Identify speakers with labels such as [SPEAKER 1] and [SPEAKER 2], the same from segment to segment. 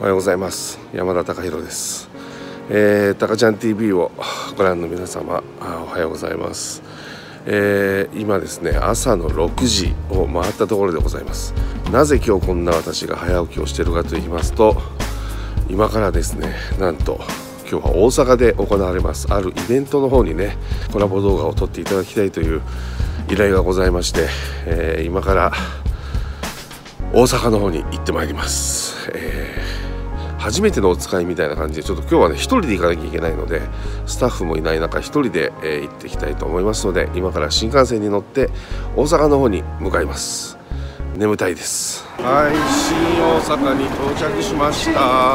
[SPEAKER 1] おはようございます。山田貴弘です。たかちゃん TV をご覧の皆様、おはようございます。今ですね、朝の6時を回ったところでございます。なぜ今日こんな私が早起きをしているかと言いますと、今からですね、なんと今日は大阪で行われますあるイベントの方にね、コラボ動画を撮っていただきたいという依頼がございまして、今から大阪の方に行ってまいります。初めてのお使いみたいな感じで、ちょっと今日はね一人で行かなきゃいけないので、スタッフもいない中一人で、行っていきたいと思いますので、今から新幹線に乗って大阪の方に向かいます。眠たいです。はい、新大阪に到着しました。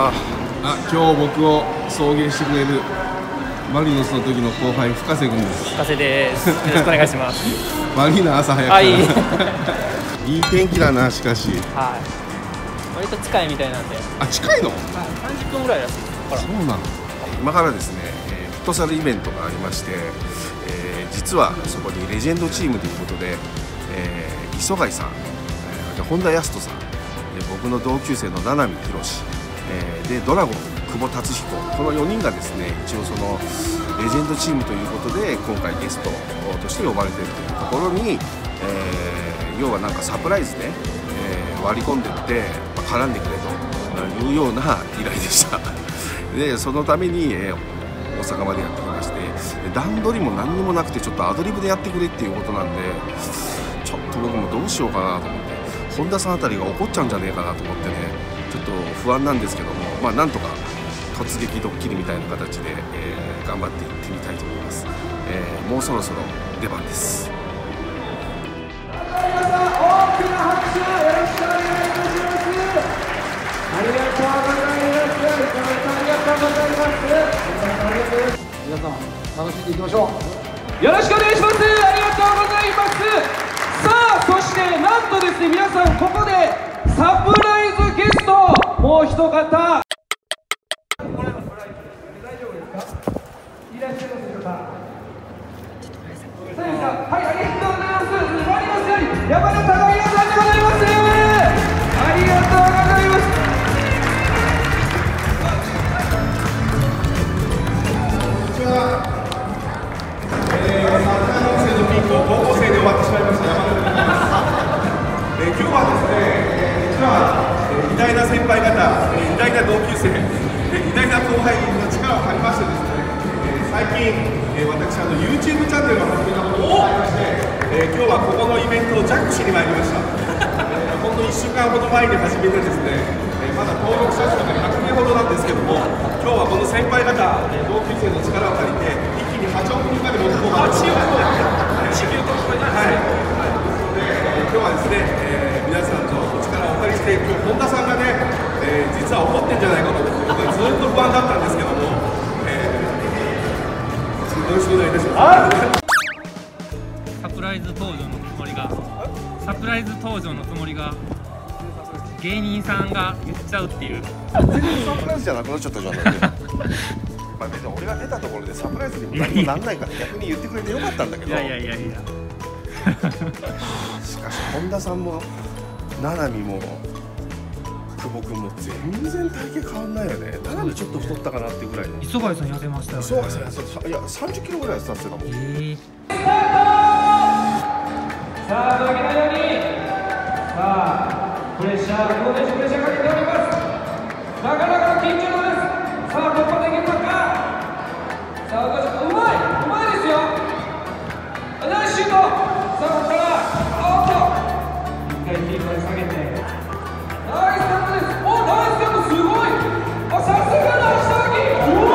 [SPEAKER 1] 今日僕を送迎してくれるマリノスの時の後輩深瀬君です。
[SPEAKER 2] 深瀬です。よろしくお願いします。
[SPEAKER 1] マリナ朝早くから、いい天気だな。しかし、
[SPEAKER 2] はい、割と近いみたいなんで。
[SPEAKER 1] 近いの？
[SPEAKER 2] はい、30分ぐらいらしいです。
[SPEAKER 1] そうなの。今からですね、フットサルイベントがありまして、実はそこにレジェンドチームということで、磯貝さん、本田康人さん、僕の同級生の七海宏、でドラゴン久保達彦、この4人がですね、一応そのレジェンドチームということで今回ゲストとして呼ばれているというところに、要はなんかサプライズで、割り込んでいって絡んでくれというような依頼でした。でそのために、大阪までやってきまして、段取りも何にもなくて、ちょっとアドリブでやってくれっていうことなんで、ちょっと僕もどうしようかなと思って、本田さんあたりが怒っちゃうんじゃねえかなと思ってね、ちょっと不安なんですけども、なんとか突撃ドッキリみたいな形で、頑張っていってみたいと思います。もうそろそろ出番です。
[SPEAKER 3] ありがとうございます。ありがとうございます。皆さん楽しんでいきましょう。よろしくお願いします。ありがとうございます。さあ、そしてなんとですね、皆さんここでサプライズゲストもう一方。大丈夫ですか？いらっしゃいますでしょうか？そうですか。はい、ありがとうございます。マリノスより山田貴弘さんでございます。ありがとうございます。高校生で終わってしまいました山田でございます。今日はですね、実は偉大な先輩方、偉大な同級生、偉大な後輩の力を借りましてですね、最近私YouTube チャンネルを始めたことがございまして、今日はここのイベントをジャックしに参りました。ほんの1週間ほど前に始めてですね、まだ登録者数が100名ほどなんですけども、今日はこの先輩方、同級生の力を借りて一気に8億人まで持ってこうかなと思います。今日はですね、皆さんのお力をお借りして、今日本田さんがね、実は怒ってんじゃないかと思って、僕はずっと不安だったんですけども、よろしくお願いいたします。
[SPEAKER 2] サプライズ登場のつもりが、サプライズ登場のつもりが、芸人さんが言っちゃうっていう。
[SPEAKER 1] 全然サプライズじゃなくなっちゃったじゃないですか。別に俺が出たところでサプライズにも何もなんないから逆に言ってくれてよかったんだけど。いやしかし本田さんも七海も久保君も全然体型変わんないよね。七海ちょっと太ったかなっていうぐらいの。
[SPEAKER 2] 磯貝さん痩せましたよね。
[SPEAKER 1] 磯貝さん痩せた。いや30キロぐらい痩せたってたもん。
[SPEAKER 3] さあ負けないように、さあプレッシャー、どうでしょう、プレッシャーかけております。なかなか緊張です。さあ突破できるのか。さあうまいですよ。ナイスシュート。さあここから一回キーパーに下げてナイスカットです。お、ナイスカット、すごい。さすがの下着。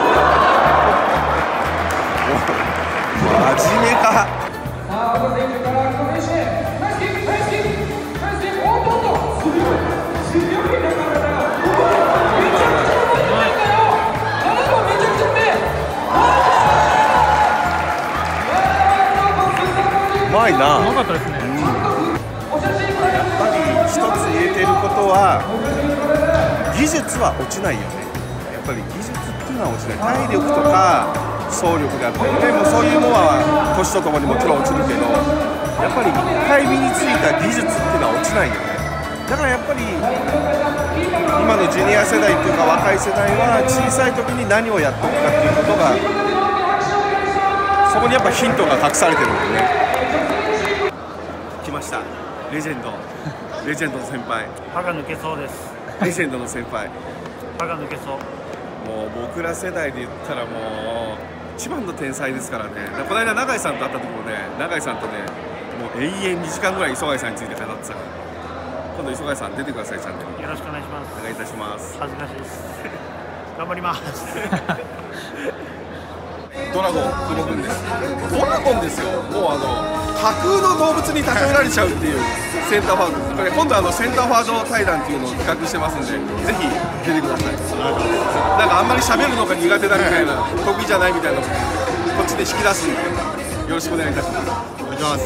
[SPEAKER 1] 真面目か。
[SPEAKER 3] さあ小田選手から小田選手へナイスキック、ナイスキック、ナイスキック。おっとっと、強いだからな。めちゃくちゃ覚えてないんだよ。あなためちゃくちゃね。
[SPEAKER 1] うまいな。
[SPEAKER 2] うまかったですね。
[SPEAKER 1] やっぱり一つ言えてることは、技術は落ちないよね。やっぱり技術っていうのは落ちない。体力とか走力であったりね、もうそういうものは年とともにもちろん落ちるけど、やっぱり一回身についた技術っていうのは落ちないよね。だからやっぱり
[SPEAKER 3] 今のジュニア世代っていうか若い世代は小さい時に何をやっておくかっていうことがそこにやっぱヒントが隠されてるんでね。来ました、レジェンドの先輩。
[SPEAKER 4] 歯が抜けそうです。
[SPEAKER 3] レジェンドの先輩。
[SPEAKER 4] 歯が抜けそう。
[SPEAKER 3] もう僕ら世代で言ったらもう一番の天才ですからね。この間永井さんと会った時もね、永井さんとねもう永遠2時間ぐらい磯貝さんについて語ってたから、今度磯貝さん出てください、チャンネル。
[SPEAKER 4] よろしくお願いします。
[SPEAKER 3] お願いいたします。
[SPEAKER 4] 恥ずかしいです。頑張ります。
[SPEAKER 3] ドラゴン久保君です。ドラゴンですよ。もう架空の動物に例えられちゃうっていうセンターフォワード。これ今度センターフォワード対談っていうのを企画してますんで、ぜひ出てください。なんかあんまり喋るのが苦手だみたいな、得意じゃないみたいな、こっちで引き出すんで、よろしくお願いいたします。お願いします。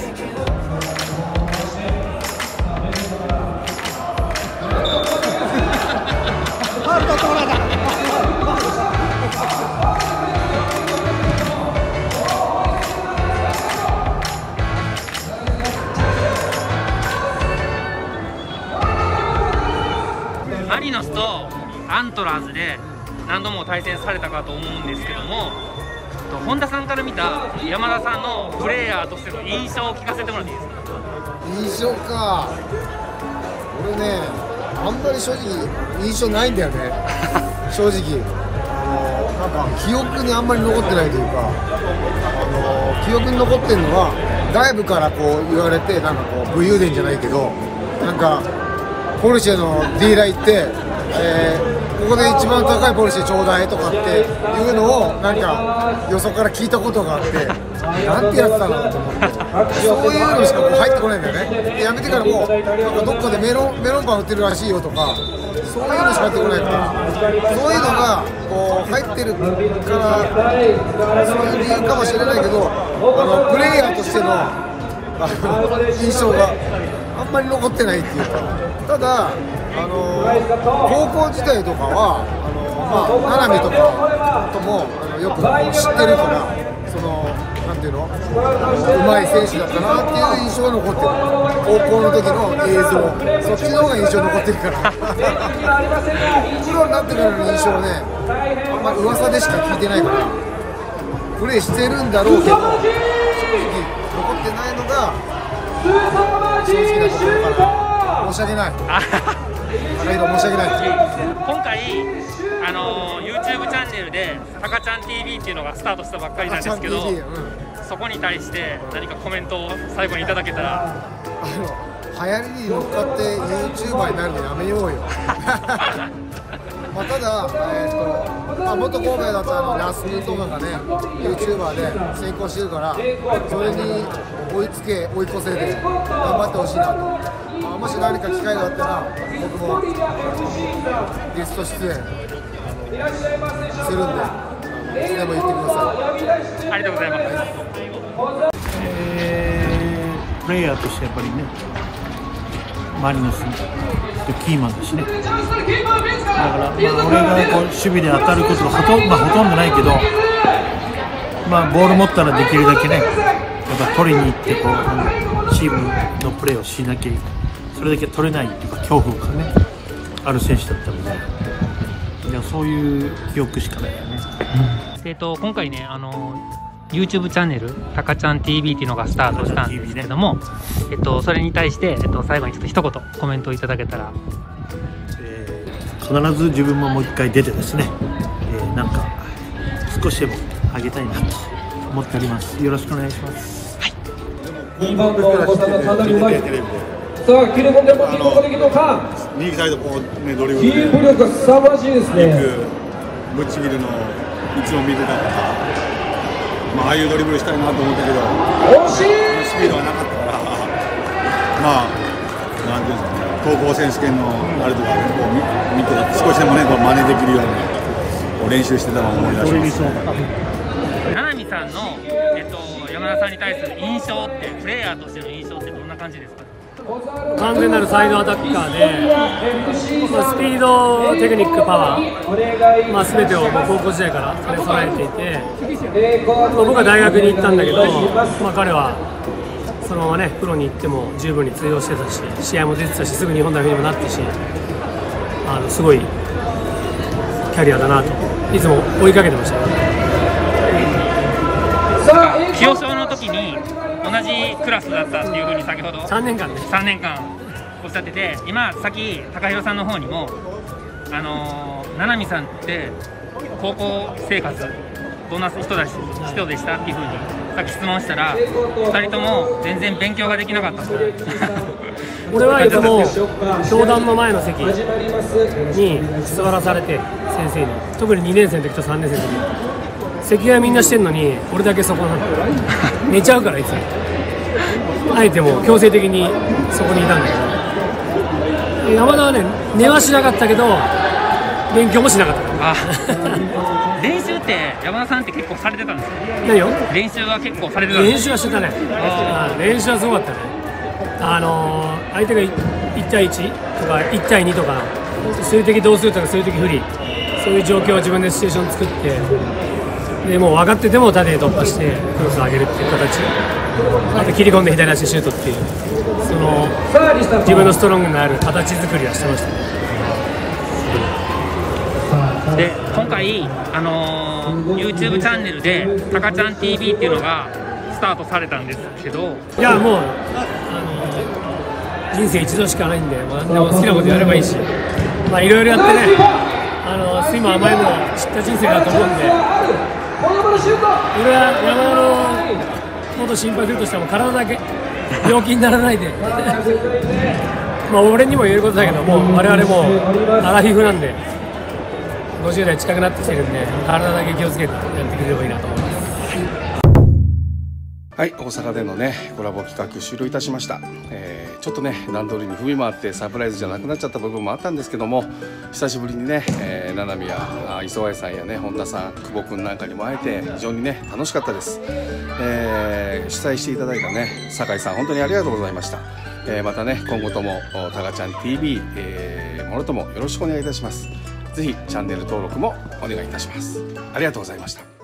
[SPEAKER 2] マリノスとアントラーズで何度も対戦されたかと思うんですけども、本田さんから見た山田さんのプレイヤーとしての印象を聞かせてもらっていいですか？
[SPEAKER 5] 印象か、俺ね、あんまり正直印象ないんだよね正直なんか記憶にあんまり残ってないというか、記憶に残ってるのは外部からこう言われて、なんかこう武勇伝じゃないけど、なんかポルシェのディーラー行って、ここで一番高いポルシェちょうだいとかっていうのをなんかよそから聞いたことがあって、なんてやつだなと思って、そういうのしかこう入ってこないんだよね。でやめてからもなんかどっかでメロンパン売ってるらしいよとか、そういうのしか入ってこないから、そういうのがこう入ってるからそういう理由かもしれないけど、プレイヤーとしての印象があんまり残ってないっていうか、ただ高校時代とかは七海とかともよく知ってるから、なんていうの、うまい選手だったなっていう印象が残ってる。高校の時の映像、そっちの方が印象残ってるからプロになってからの印象はね、あんまり噂でしか聞いてないから、プレーしてるんだろうけど正直残ってないのが正直なところから申し訳ない申し訳ない。
[SPEAKER 2] 今回YouTube チャンネルでタカちゃん TV っていうのがスタートしたばっかりなんですけど、そこに対して何かコメントを最後にいただけたら。
[SPEAKER 5] 流行りに乗っかって YouTuber になるのやめようよただ、元神戸だったラスムとかがね YouTuber で成功してるから、それに追い越せで頑張ってほしいなと。もし何か機会があったら僕もゲスト出演するんで、いつでも言ってくださ
[SPEAKER 2] い。ありがとうございます。
[SPEAKER 4] プレイヤーとしてやっぱりね、マリノスのキーマンだしね。だから俺がこう守備で当たることがほとんどないけど、ボール持ったらできるだけね、やっぱ取りに行ってこうチームのプレーをしなきゃいけない。それだけ取れないっていうか恐怖がねある選手だったので、いやそういう記憶しかないよね。
[SPEAKER 2] 今回ねYouTube チャンネルタカちゃん TV っていうのがスタートしたんですけども、それに対して、最後にちょっと一言コメントをいただけたら。
[SPEAKER 4] 必ず自分ももう一回出てですね、なんか少しでも上げたいなと思っております。よろしくお願いします。
[SPEAKER 2] はい。
[SPEAKER 6] 2番の渡辺さんのうまい。さあ切れ込んでもキープできるのか。
[SPEAKER 3] 右サイドこうねドリブ
[SPEAKER 6] ルで。キープ力が凄まじいですね。
[SPEAKER 3] ぶっちぎるのいつも見てたから、ああいうドリブルしたいなと思ったけど、
[SPEAKER 6] 惜しい。
[SPEAKER 3] スピードがなかったから、なんていうんですかね、高校選手権のあれとかこう見て少しでもねこう真似できるようにこう練習してたのを思い出します。
[SPEAKER 2] 七海さんの山田さんに対する印象って、プレイヤーとしての印象ってどんな感じですか？
[SPEAKER 7] 完全なるサイドアタッカーで、スピード、テクニック、パワー、全てを高校時代から兼ね備えていて、僕は大学に行ったんだけど、彼はそのままねプロに行っても十分に通用してたし、試合も出てたし、すぐ日本代表にもなったし、 すごいキャリアだなといつも追いかけてました。
[SPEAKER 2] 清少の時に同じクラスだったっていうふうに先ほど
[SPEAKER 7] 3年間ね
[SPEAKER 2] 3年間おっしゃってて、今さっき高弘さんの方にも七海さんって高校生活どんな人でしたっていうふうにさっき質問したら、2人とも全然勉強ができなかったと
[SPEAKER 7] 俺はいつも教壇の前の席に座らされて、先生に特に2年生の時と3年生の時席替えみんなしてんのに俺だけそこなの寝ちゃうからいつもあえても強制的にそこにいたんだけど、山田はね寝はしなかったけど勉強もしなかったから
[SPEAKER 2] 練習って山田さんって結構されてたんですか？
[SPEAKER 7] 何よ？
[SPEAKER 2] 練習は結構されてたんですか？
[SPEAKER 7] 練習はしてたね。練習はすごかったね。相手が1対1とか1対2とか数的同数とか数的不利、そういう状況を自分でシチュエーション作って、でもう分かってても縦に突破してクロスを上げるっていう形、あと切り込んで左足シュートっていう、その自分のストロングのある形作りはしてましたね。
[SPEAKER 2] で今回、YouTube チャンネルで「たかちゃん TV」っていうのがスタートされたんですけど、
[SPEAKER 7] いやもう人生一度しかないんで、何でも好きなことやればいいし、まあいろいろやってね、酸いも甘いも知った人生だと思うんで、俺は山田のこと心配するとしても体だけ病気にならないでまあ俺にも言えることだけど、もう我々もアラフィフなんで50代近くなってきてるんで、体だけ気をつけてやってくれればいいなと思います。
[SPEAKER 1] はい、大阪でのねコラボ企画終了いたしました。ちょっとね段取りに踏み回ってサプライズじゃなくなっちゃった部分もあったんですけども、久しぶりにね、七海や磯貝さんやね本田さん、久保君なんかにも会えて非常にね楽しかったです。主催していただいたね酒井さん、本当にありがとうございました。またね今後ともたかちゃん TV、もろともよろしくお願いいたします。ぜひチャンネル登録もお願いいたします。ありがとうございました。